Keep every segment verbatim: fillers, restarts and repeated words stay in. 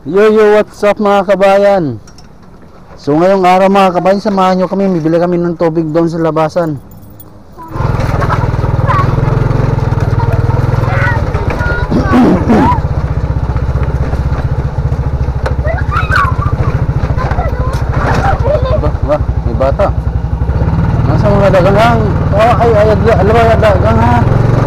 Yo yo, what's up mga kabayan? So ngayong araw mga kabayan, samahan nyo kami, bibili kami ng tubig doon sa labasan. Ba, ba, may bata. Nasa mga dagang, oh, ay, ay, alam mo, dagang ha.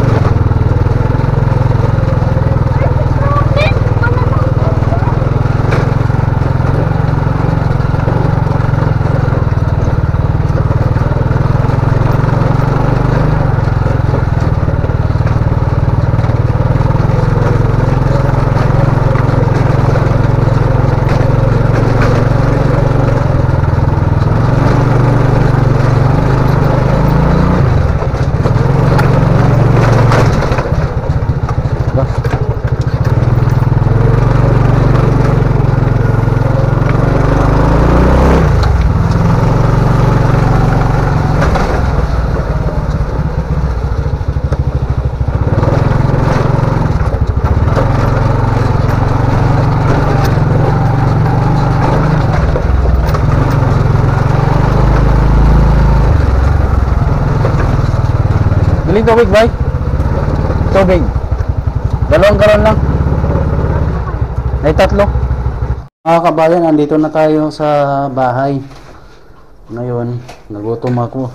Biling tubig, bay? Tubig. Dalawang karon lang. Ay, tatlo. Mga kabayan, andito na tayo sa bahay. Ngayon, nagutom ako.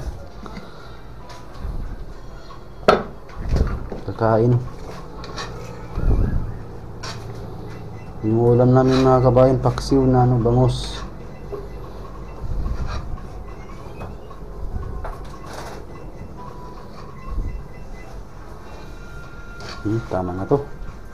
Kakain. Yung ulam namin mga kabayan, paksiw na ano, bangus. Hmm, tama na to.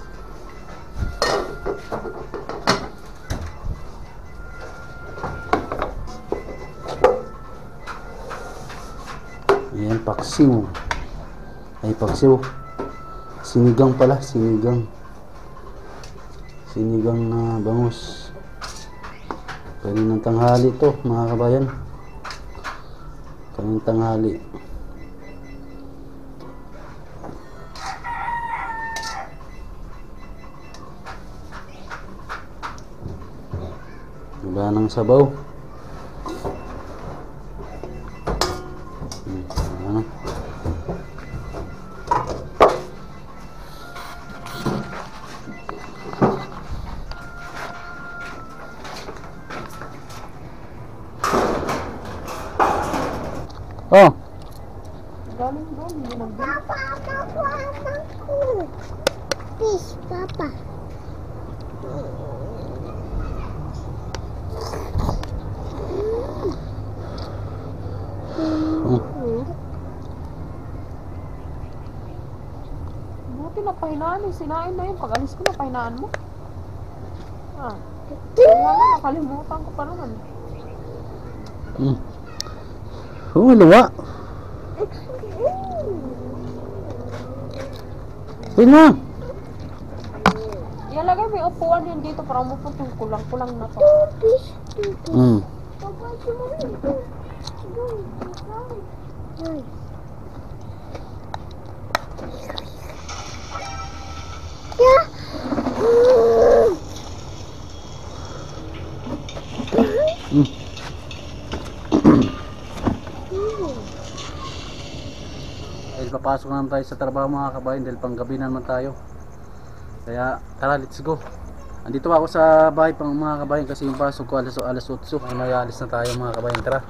Ayan, paksiw. Ay, paksiw. Sinigang pala, sinigang. Sinigang na bangus. Kaninang tanghali to, mga kabayan. Kaninang tanghali. Wala nang sabaw. Hmm, ano? Oh. Galing doon, hindi nag-bin. Papa, papa, ako. Please, papa. Buti napahinaan eh. Sinain na yun. Pag alis ko, napahinaan mo. Ah. Kaya nga, nakalimutan ko pa naman. Hmm. Oh, luwa. Uy na. Ilalagay may upuan yan dito para umupot yung kulang-kulang na to. Hmm. Hmm. Dahil papasok naman tayo sa trabaho mga kabayan, dahil panggabi naman tayo. Kaya tara, let's go. Andito ako sa bahay pang mga kabayan kasi yung pasok ko alas alas otso. Ay, may alis na tayo mga kabayan, tara.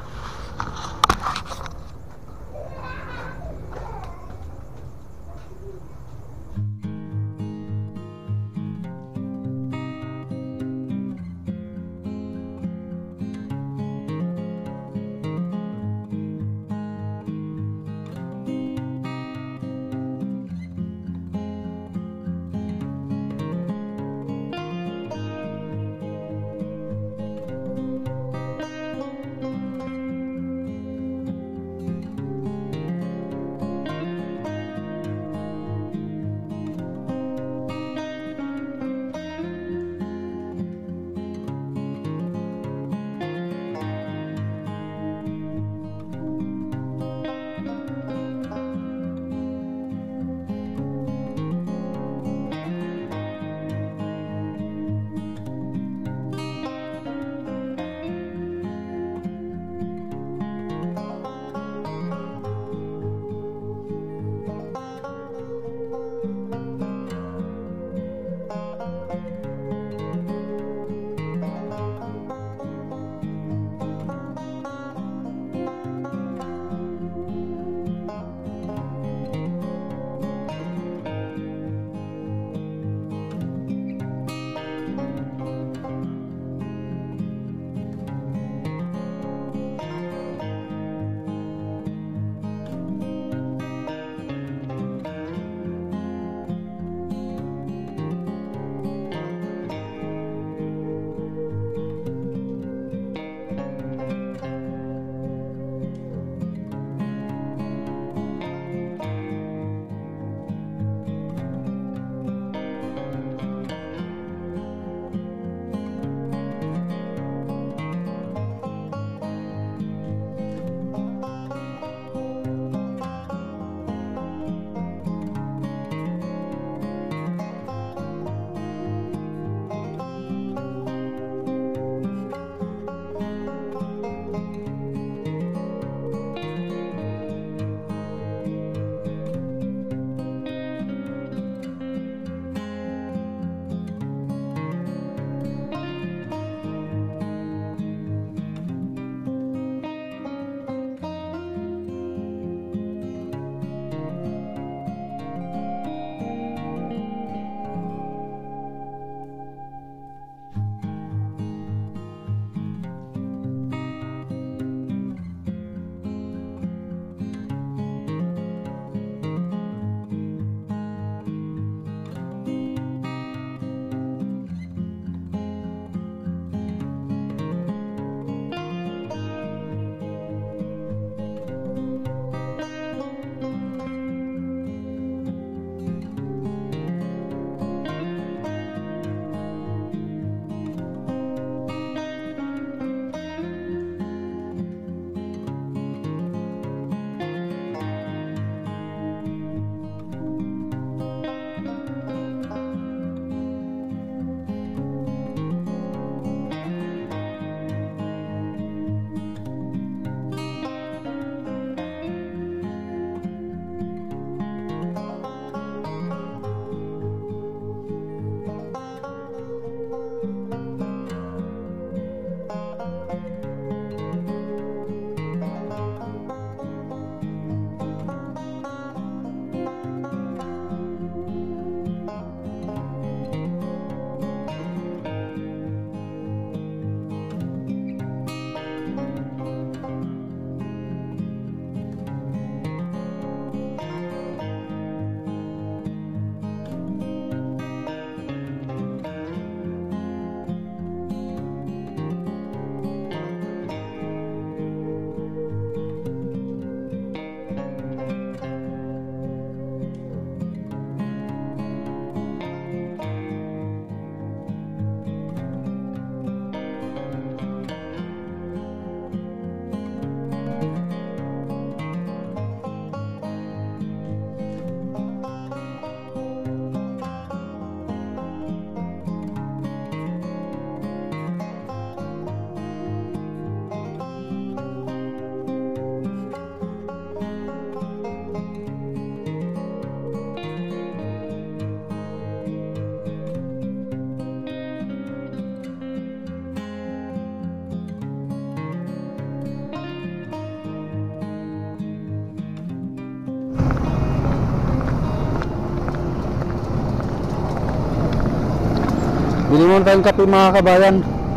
Bili muna tayong kape mga kabayan.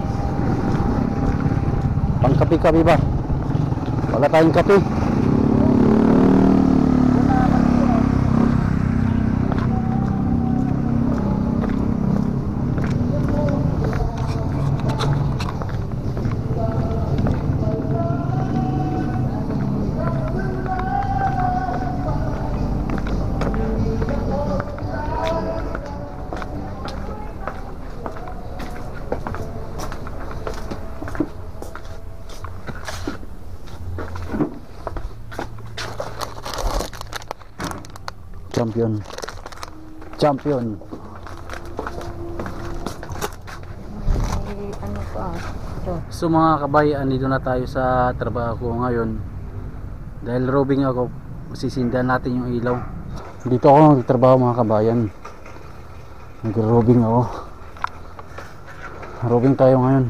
Pang kape-kape ba? Wala tayong kape. Champion. Champion. May ano pa? Ito. So mga kabayan, dito na tayo sa trabaho ko ngayon. Dahil roving ako, sisindan natin yung ilaw. Dito ako nagtrabaho mga kabayan. Nag-roving ako. Roving tayo ngayon.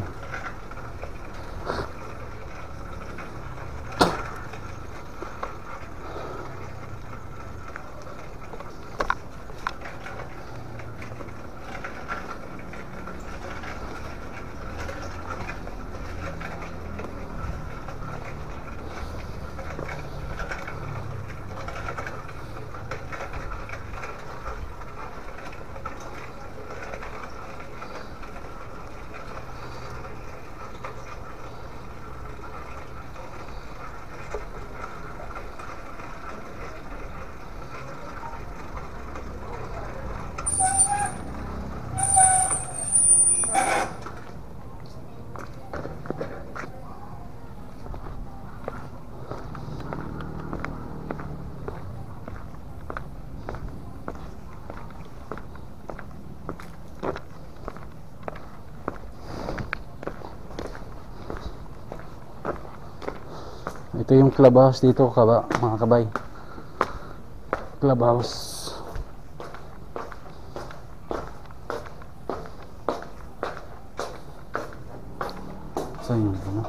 Ito yung clubhouse dito kaba, mga kabay. Clubhouse. So yun ano?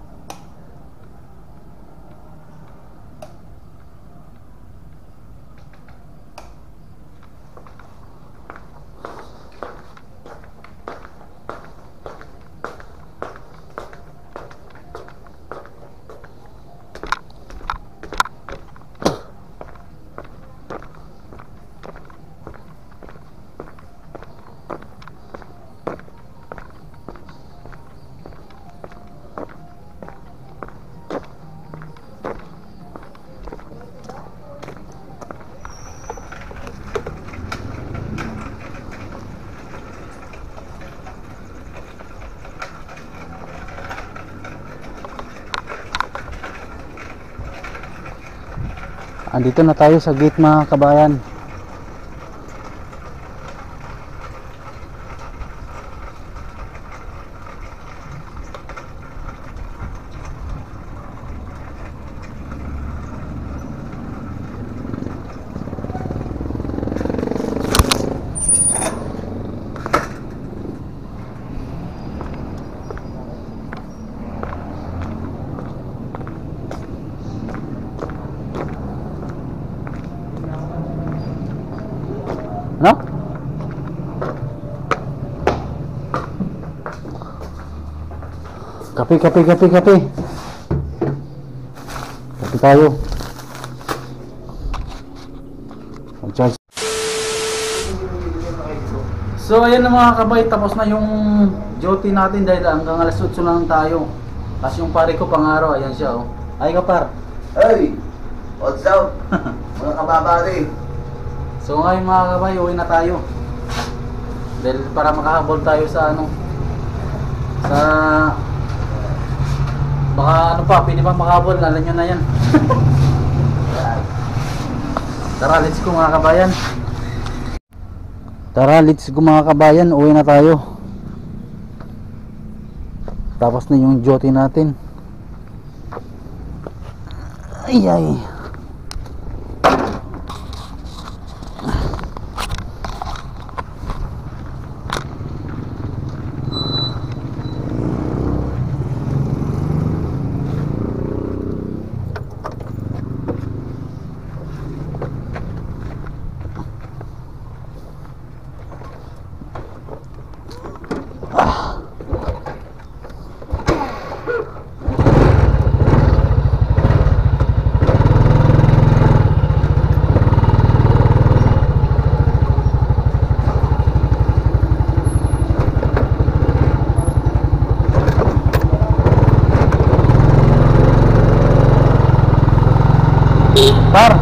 Andito na tayo sa gate mga kabayan. No? Kape, kape, kape, kape. Kape tayo. Mag-charge. So ayan na mga kabay, tapos na yung duty natin dahil hanggang alas otso lang tayo. Tapos yung pare ko pang araw, ayan siya oh. Ay ka par. Hey! What's up? Mga kababari. So ngayon mga kabay, uwi na tayo. Dahil para makahabol tayo sa ano, sa baka ano pa, pwede ba makahabol, alam nyo na yan. Tara, let's go mga kabayan. Tara, let's go mga kabayan, uwi na tayo. Tapos na yung duty natin. Ay ay. Par.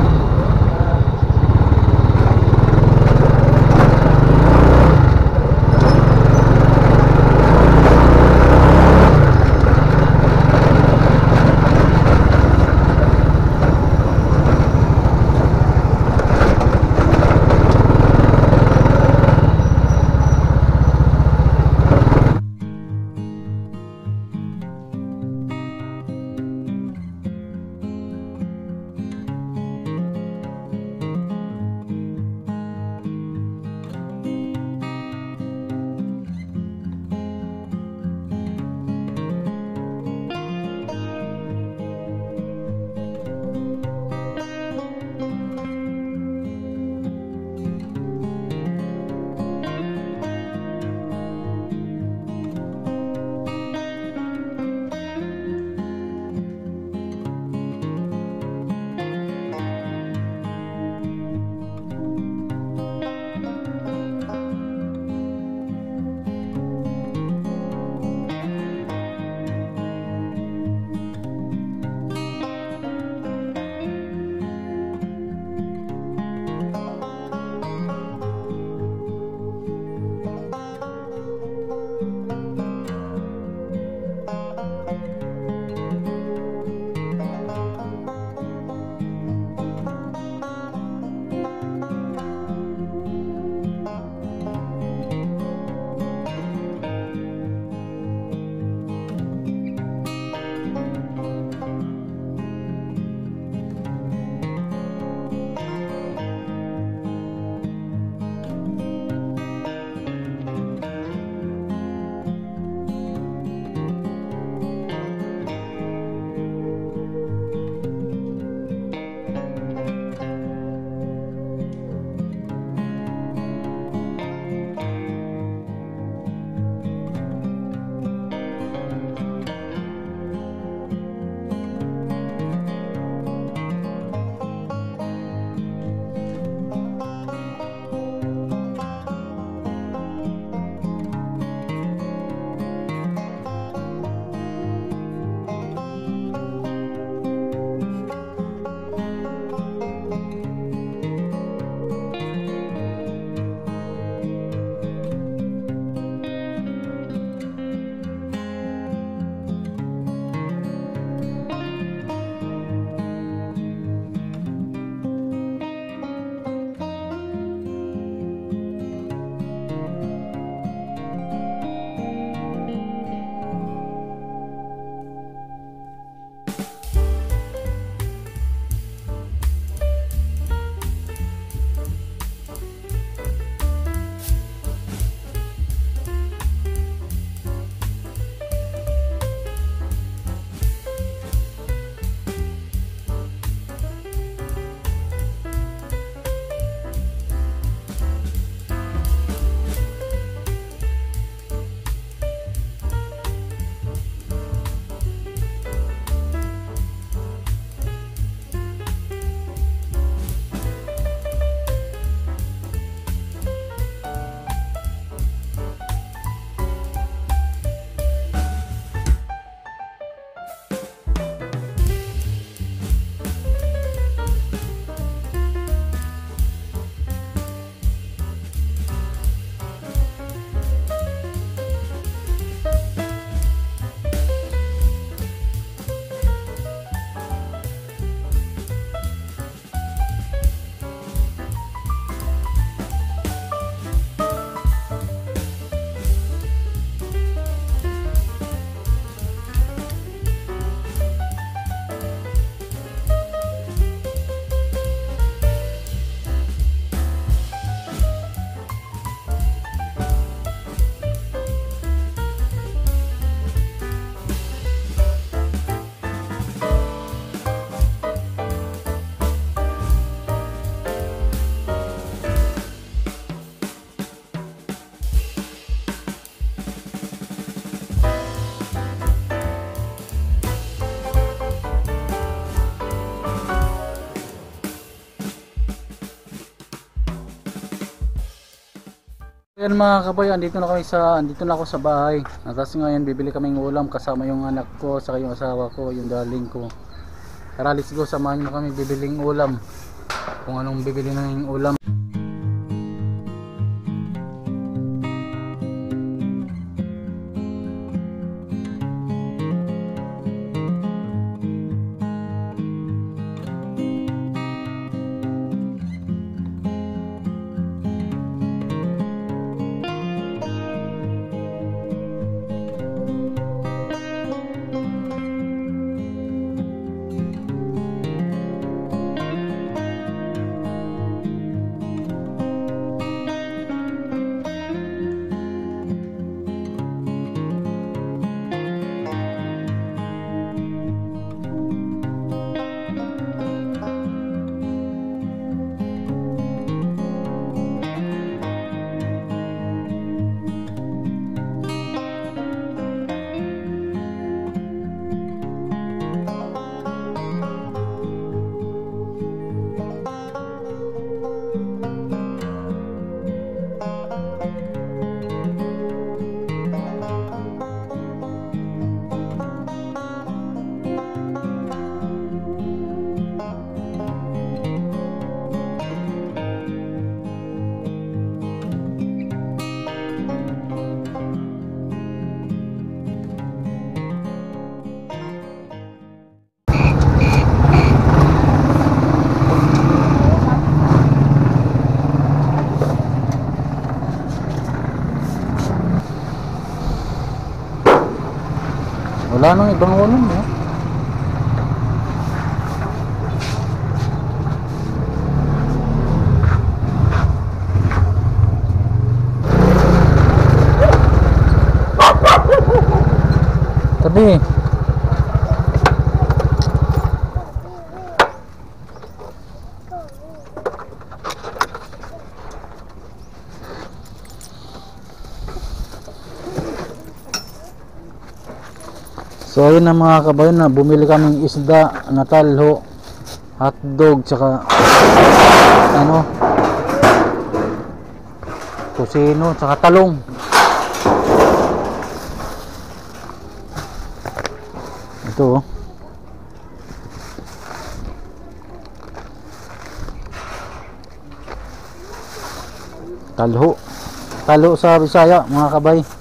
Ayan mga kabayan, dito na kami sa, dito na ako sa bahay. At tapos ngayon bibili kaming ulam kasama yung anak ko, saka yung asawa ko, yung darling ko. Tara, let's go, samahan mo kami bibiling ulam. Kung anong bibili ng ulam. Wala nang ibang ulam eh. Tabi. So ayun na mga kabayan, na bumili kaming isda na talho, hotdog, tsaka ano, kusino, tsaka talong. Ito oh. Talho. Talho sa Bisaya mga kabay.